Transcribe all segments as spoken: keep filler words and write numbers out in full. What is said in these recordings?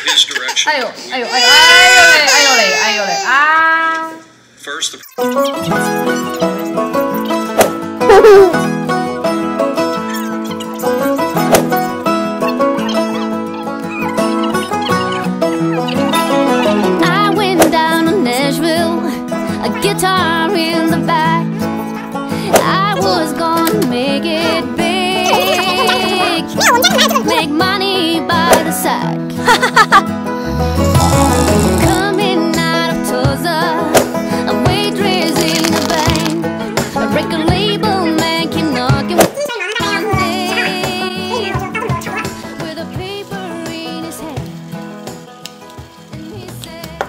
哎呦哎呦哎呦哎呦嘞哎呦嘞哎呦嘞啊 First the I went down to Nashville, a guitar in the back. I was gonna make it big, make money by the sack. Coming out of Tulsa, a waitress in the bank, a record label man came knocking one day with a paper in his hand, and he said,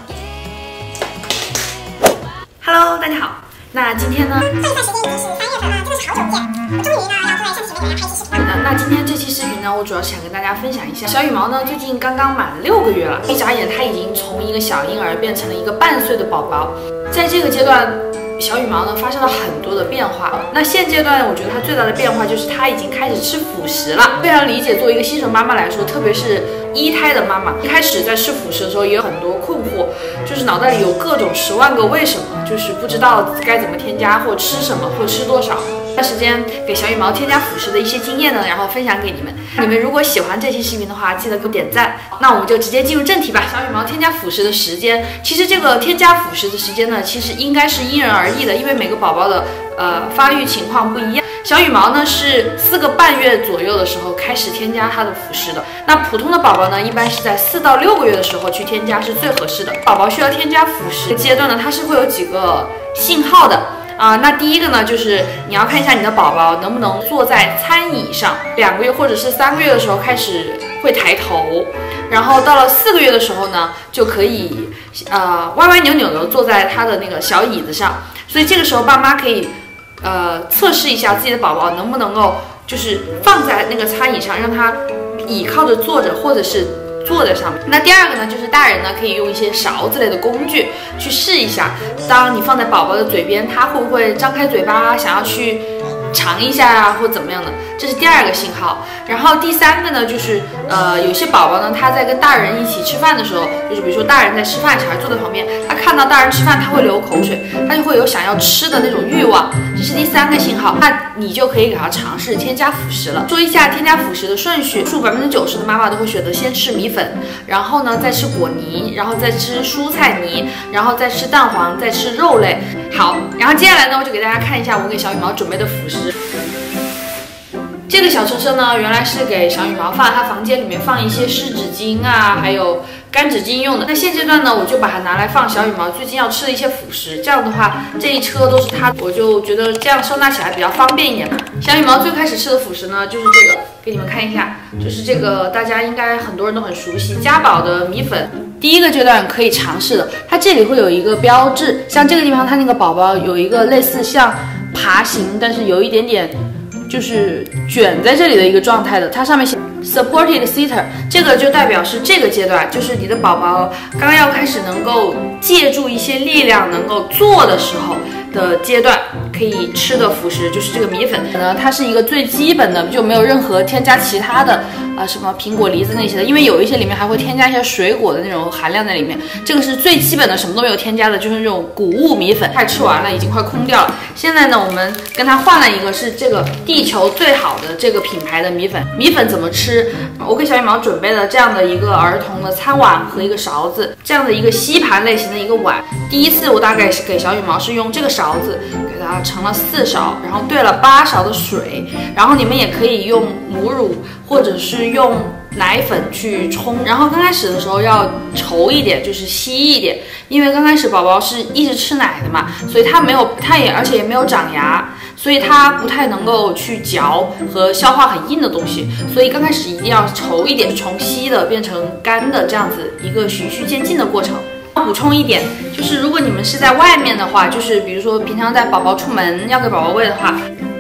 Hello， 大家好。那今天呢？ 这一段时间已经是三月份了，真的是好久不见。我终于呢要对身体里面来拍一期视频。 那今天这期视频呢，我主要是想跟大家分享一下，小羽毛呢最近刚刚满了六个月了，一眨眼它已经从一个小婴儿变成了一个半岁的宝宝。在这个阶段，小羽毛呢发生了很多的变化。那现阶段我觉得它最大的变化就是它已经开始吃辅食了。非常理解作为一个新手妈妈来说，特别是一胎的妈妈，一开始在吃辅食的时候也有很多困惑，就是脑袋里有各种十万个为什么，就是不知道该怎么添加或吃什么或吃多少。这段时间给小羽毛添加辅食的一些经验呢，然后分享给你们。你们如果喜欢这期视频的话，记得给我点赞。那我们就直接进入正题吧。小羽毛添加辅食的时间，其实这个添加辅食的时间呢，其实应该是因人而异的，因为每个宝宝的呃发育情况不一样。小羽毛呢是四个半月左右的时候开始添加它的辅食的。那普通的宝宝呢，一般是在四到六个月的时候去添加是最合适的。宝宝需要添加辅食阶段呢，它是会有几个信号的。啊、呃，那第一个呢，就是你要看一下你的宝宝能不能坐在餐椅上，两个月或者是三个月的时候开始会抬头，然后到了四个月的时候呢，就可以呃歪歪扭扭的坐在他的那个小椅子上。所以这个时候爸妈可以呃测试一下自己的宝宝能不能够就是放在那个餐椅上，让他倚靠着坐着，或者是坐在上面。那第二个呢，就是大人呢可以用一些勺子类的工具去试一下，当你放在宝宝的嘴边，他会不会张开嘴巴想要去尝一下啊，或怎么样的，这是第二个信号。然后第三个呢，就是呃，有些宝宝呢，他在跟大人一起吃饭的时候，就是比如说大人在吃饭，小孩坐在旁边，他看到大人吃饭，他会流口水，他就会有想要吃的那种欲望，这是第三个信号。那你就可以给他尝试添加辅食了。说一下添加辅食的顺序，数百分之九十的妈妈都会选择先吃米粉，然后呢再吃果泥，然后再吃蔬菜泥，然后再吃蛋黄，再吃肉类。好，然后接下来呢，我就给大家看一下我给小羽毛准备的辅食。这个小车车呢，原来是给小羽毛放在他房间里面放一些湿纸巾啊，还有干纸巾用的。那现阶段呢，我就把它拿来放小羽毛最近要吃的一些辅食。这样的话，这一车都是他，我就觉得这样收纳起来比较方便一点。小羽毛最开始吃的辅食呢，就是这个，给你们看一下，就是这个大家应该很多人都很熟悉，家宝的米粉。第一个阶段可以尝试的，它这里会有一个标志，像这个地方，它那个宝宝有一个类似像爬行，但是有一点点就是卷在这里的一个状态的，它上面写 supported sitter， 这个就代表是这个阶段，就是你的宝宝刚要开始能够借助一些力量能够做的时候的阶段，可以吃的辅食就是这个米粉呢，它是一个最基本的，就没有任何添加其他的啊、呃、什么苹果、梨子那些的，因为有一些里面还会添加一些水果的那种含量在里面，这个是最基本的，什么都没有添加的，就是那种谷物米粉，快吃完了，已经快空掉了。现在呢，我们跟它换了一个是这个地球最好的这个品牌的米粉。米粉怎么吃？我给小羽毛准备了这样的一个儿童的餐碗和一个勺子，这样的一个吸盘类型的一个碗。第一次我大概是给小羽毛是用这个勺子给它盛了四勺，然后兑了八勺的水，然后你们也可以用母乳或者是用奶粉去冲，然后刚开始的时候要稠一点，就是稀一点，因为刚开始宝宝是一直吃奶的嘛，所以他没有，他也而且也没有长牙，所以他不太能够去嚼和消化很硬的东西，所以刚开始一定要稠一点，从稀的变成干的这样子一个循序渐进的过程。补充一点，就是如果你们是在外面的话，就是比如说平常带宝宝出门要给宝宝喂的话，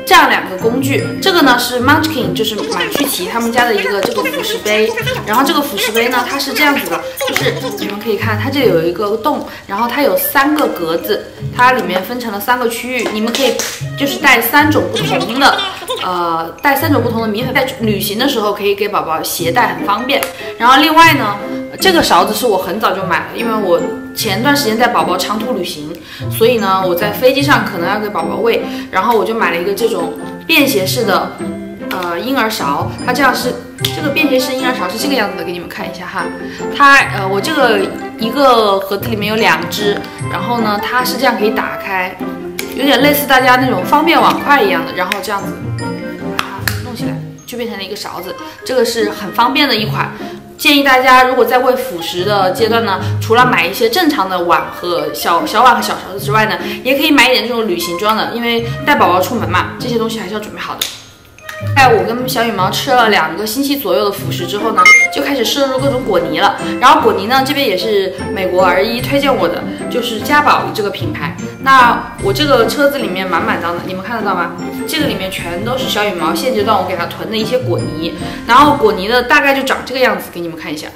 这样两个工具。这个呢是 Munchkin， 就是满曲奇他们家的一个这个辅食杯。然后这个辅食杯呢，它是这样子的，就是你们可以看，它这里有一个洞，然后它有三个格子，它里面分成了三个区域，你们可以就是带三种不同的，呃，带三种不同的米粉，在旅行的时候可以给宝宝携带，很方便。然后另外呢，这个勺子是我很早就买了，因为我前段时间带宝宝长途旅行，所以呢，我在飞机上可能要给宝宝喂，然后我就买了一个这种便携式的，呃，婴儿勺。它这样是这个便携式婴儿勺是这个样子的，给你们看一下哈。它呃，我这个一个盒子里面有两只，然后呢，它是这样可以打开，有点类似大家那种方便碗筷一样的，然后这样子把它弄起来，就变成了一个勺子。这个是很方便的一款。建议大家如果在喂辅食的阶段呢，除了买一些正常的碗和小小碗和小勺子之外呢，也可以买一点这种旅行装的，因为带宝宝出门嘛，这些东西还是要准备好的。在我跟小羽毛吃了两个星期左右的辅食之后呢，就开始摄入各种果泥了。然后果泥呢，这边也是美国儿医推荐我的，就是家宝这个品牌。那我这个车子里面满满当的，你们看得到吗？这个里面全都是小羽毛现阶段我给它囤的一些果泥。然后果泥呢，大概就长这个样子，给你们看一下。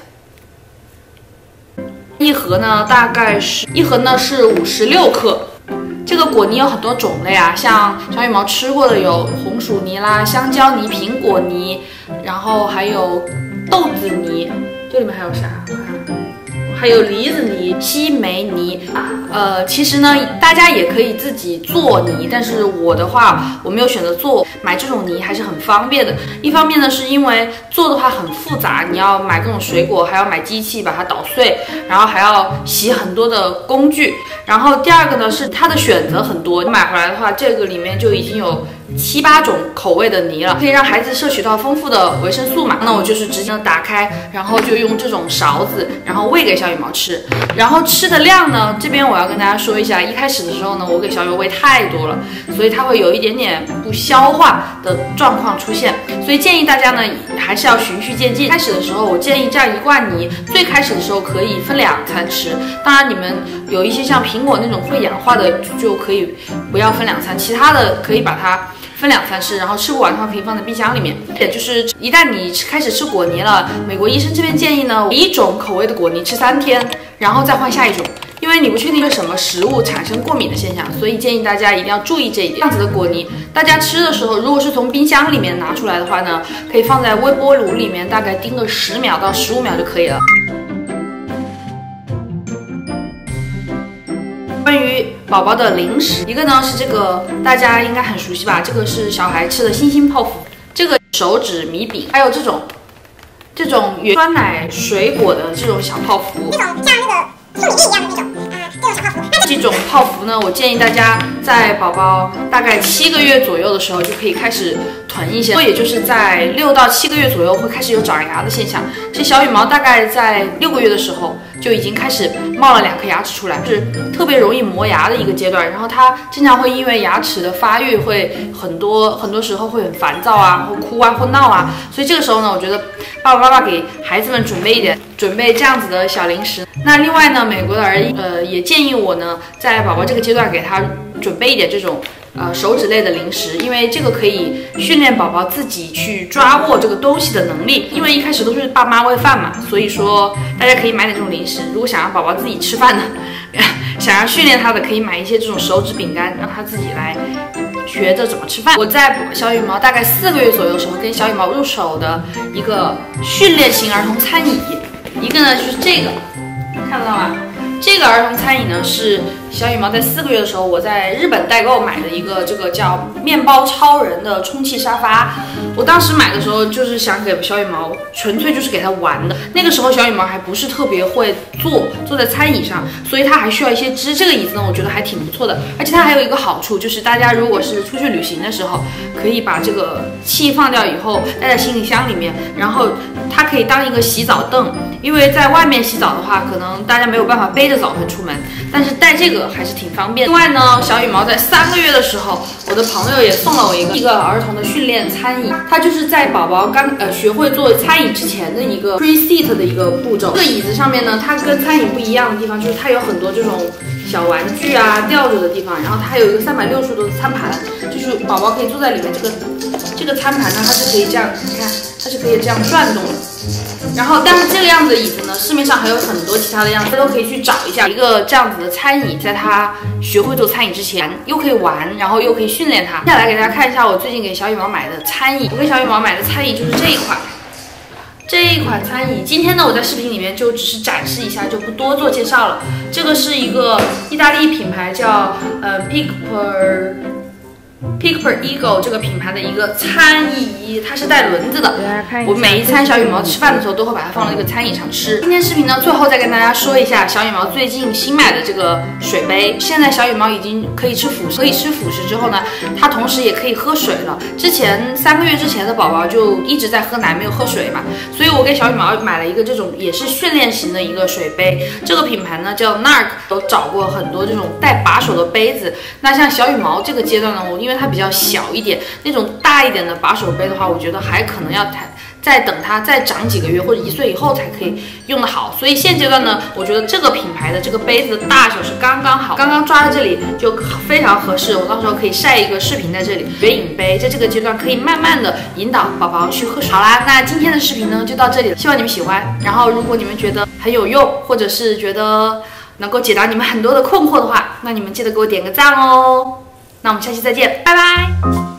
一盒呢，大概是一盒呢是五十六克。这个果泥有很多种类啊，像小羽毛吃过的有红薯泥啦、香蕉泥、苹果泥，然后还有豆子泥，这里面还有啥？我看还有梨子泥、西梅泥。呃，其实呢，大家也可以自己做泥，但是我的话，我没有选择做。买这种泥还是很方便的。一方面呢，是因为做的话很复杂，你要买各种水果，还要买机器把它捣碎，然后还要洗很多的工具。然后第二个呢，是它的选择很多。你买回来的话，这个里面就已经有七八种口味的泥了，可以让孩子摄取到丰富的维生素嘛。那我就是直接打开，然后就用这种勺子，然后喂给小羽毛吃。然后吃的量呢，这边我要跟大家说一下，一开始的时候呢，我给小羽毛喂太多了，所以它会有一点点不消化的状况出现。所以建议大家呢，还是要循序渐进。开始的时候，我建议这样一罐泥，最开始的时候可以分两餐吃。当然，你们有一些像苹果那种会氧化的，就可以不要分两餐，其他的可以把它分两餐吃，然后吃不完的话可以放在冰箱里面。也就是一旦你开始吃果泥了，美国医生这边建议呢，一种口味的果泥吃三天，然后再换下一种，因为你不确定对什么食物产生过敏的现象，所以建议大家一定要注意这一点。这样子的果泥，大家吃的时候，如果是从冰箱里面拿出来的话呢，可以放在微波炉里面，大概叮个十秒到十五秒就可以了。关于宝宝的零食，一个呢是这个大家应该很熟悉吧，这个是小孩吃的星星泡芙，这个手指米饼，还有这种这种酸奶水果的这种小泡芙， 这种像那个糯米粒一样的那种啊，这种小泡芙。 这种泡芙呢，我建议大家在宝宝大概七个月左右的时候就可以开始囤一些，也就是在六到七个月左右会开始有长牙的现象。这小羽毛大概在六个月的时候就已经开始冒了两颗牙齿出来，是特别容易磨牙的一个阶段。然后他经常会因为牙齿的发育会很多很多时候会很烦躁啊，或哭啊，或闹啊。所以这个时候呢，我觉得爸爸妈妈给孩子们准备一点，准备这样子的小零食。那另外呢，美国的儿医呃也建议我呢，在宝宝这个阶段给他准备一点这种呃手指类的零食，因为这个可以训练宝宝自己去抓握这个东西的能力。因为一开始都是爸妈喂饭嘛，所以说大家可以买点这种零食。如果想让宝宝自己吃饭的，想要训练他的，可以买一些这种手指饼干，让他自己来学着怎么吃饭。我在小羽毛大概四个月左右的时候，跟小羽毛入手的一个训练型儿童餐椅，一个呢就是这个，看得到吗？这个儿童餐椅呢是小羽毛在四个月的时候，我在日本代购买的一个这个叫面包超人的充气沙发。我当时买的时候就是想给小羽毛纯粹就是给他玩的，那个时候小羽毛还不是特别会坐坐在餐椅上，所以他还需要一些支。这个椅子呢，我觉得还挺不错的，而且它还有一个好处，就是大家如果是出去旅行的时候，可以把这个气放掉以后带在行李箱里面，然后它可以当一个洗澡凳。因为在外面洗澡的话，可能大家没有办法背着澡盆出门，但是带这个还是挺方便。另外呢，小羽毛在三个月的时候，我的朋友也送了我一个一个儿童的训练餐椅，它就是在宝宝刚呃学会做餐椅之前的一个 pre-seat 的一个步骤。这个椅子上面呢，它跟餐椅不一样的地方就是它有很多这种小玩具啊吊着的地方，然后它还有一个三百六十度的餐盘，就是宝宝可以坐在里面。这个这个餐盘呢，它是可以这样，你看它是可以这样转动的。然后，但是这个样子的椅子呢，市面上还有很多其他的样子，大家都可以去找一下。一个这样子的餐椅，在他学会做餐椅之前，又可以玩，然后又可以训练他。接下来给大家看一下我最近给小羽毛买的餐椅。我给小羽毛买的餐椅就是这一款。这一款餐椅，今天呢我在视频里面就只是展示一下，就不多做介绍了。这个是一个意大利品牌叫呃 Pickper Pickper Eagle 这个品牌的一个餐椅，它是带轮子的。我每一餐小羽毛吃饭的时候都会把它放到这个餐椅上吃。今天视频呢，最后再跟大家说一下小羽毛最近新买的这个水杯。现在小羽毛已经可以吃辅食，可以吃辅食之后呢，它同时也可以喝水了。之前三个月之前的宝宝就一直在喝奶，没有喝水嘛，所以我给小羽毛买了一个这种也是训练型的一个水杯。这个品牌呢叫 Nark， 有找过很多这种带把手的杯子。那像小羽毛这个阶段呢，我因为它比较小一点，那种大一点的把手杯的话，我觉得还可能要再等它再长几个月或者一岁以后才可以用得好。所以现阶段呢，我觉得这个品牌的这个杯子的大小是刚刚好，刚刚抓在这里就非常合适。我到时候可以晒一个视频在这里。水饮杯在这个阶段可以慢慢的引导宝宝去喝水。好啦，那今天的视频呢就到这里了，希望你们喜欢。然后如果你们觉得很有用，或者是觉得能够解答你们很多的困惑的话，那你们记得给我点个赞哦。那我们下期再见，拜拜。